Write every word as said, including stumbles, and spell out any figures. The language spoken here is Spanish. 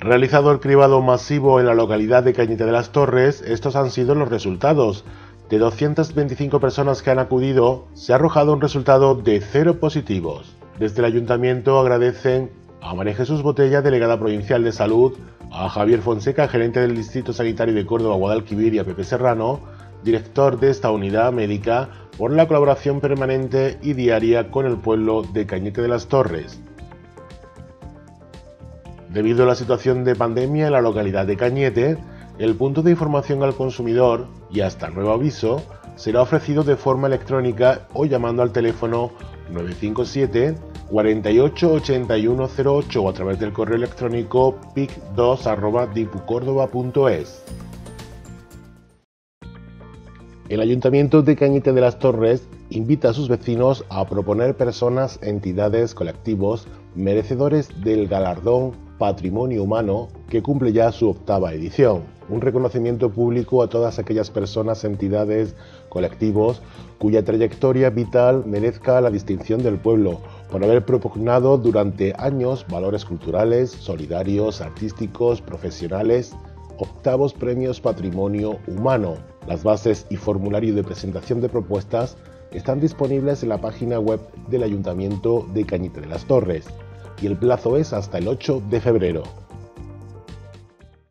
Realizado el cribado masivo en la localidad de Cañete de las Torres, estos han sido los resultados. De doscientas veinticinco personas que han acudido, se ha arrojado un resultado de cero positivos. Desde el ayuntamiento agradecen a María Jesús Botella, delegada provincial de salud, a Javier Fonseca, gerente del Distrito Sanitario de Córdoba, Guadalquivir, y a Pepe Serrano, director de esta unidad médica, por la colaboración permanente y diaria con el pueblo de Cañete de las Torres. Debido a la situación de pandemia en la localidad de Cañete, el punto de información al consumidor, y hasta nuevo aviso, será ofrecido de forma electrónica o llamando al teléfono nueve cinco siete, cuarenta y ocho, ochenta y uno cero ocho o a través del correo electrónico pic dos arroba dipucordoba punto es. El Ayuntamiento de Cañete de las Torres invita a sus vecinos a proponer personas, entidades, colectivos merecedores del galardón Patrimonio Humano, que cumple ya su octava edición. Un reconocimiento público a todas aquellas personas, entidades, colectivos cuya trayectoria vital merezca la distinción del pueblo por haber propugnado durante años valores culturales, solidarios, artísticos, profesionales. Octavos Premios Patrimonio Humano. Las bases y formulario de presentación de propuestas están disponibles en la página web del Ayuntamiento de Cañete de las Torres y el plazo es hasta el ocho de febrero.